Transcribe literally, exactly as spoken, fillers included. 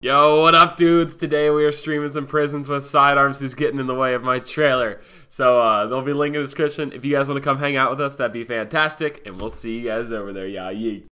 Yo, what up, dudes? Today we are streaming some prisons with SideArms, who's getting in the way of my trailer. So uh, there'll be a link in the description. If you guys want to come hang out with us, that'd be fantastic. And we'll see you guys over there. Yeah, yee.